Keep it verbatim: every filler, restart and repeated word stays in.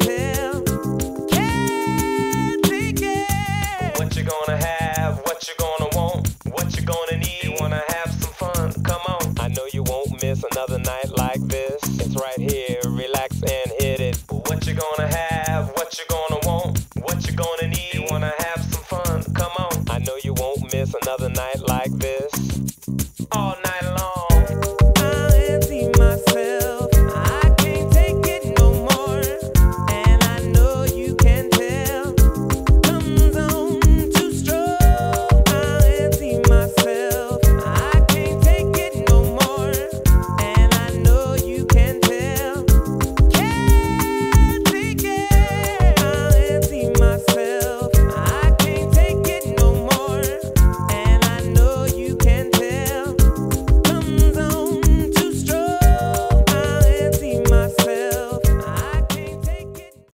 him. Can't take it. What you gonna have? What you gonna want? What you gonna need? You wanna have some fun? Come on. I know you won't miss another night like this. It's right here. Relax and hit it. What you gonna